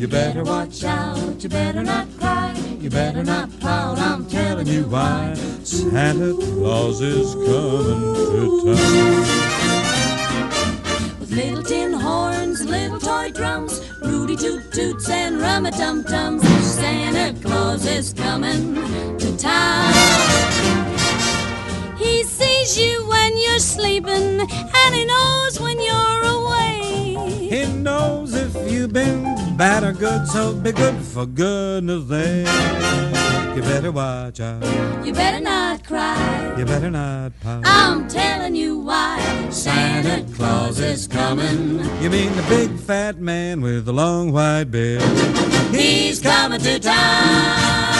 You better watch out, you better not cry, you better not pout, I'm telling you why. Santa Claus is coming to town. With little tin horns and little toy drums, Rudy toot-toots and rum-a-tum-tums, Santa Claus is coming to town. He sees you when you're sleeping, and he knows when you're away. He knows if you've been bad or good, so be good for goodness sake. You better watch out, you better not cry, you better not pout, I'm telling you why. Santa Claus is coming. You mean the big fat man with the long white beard? He's coming to town.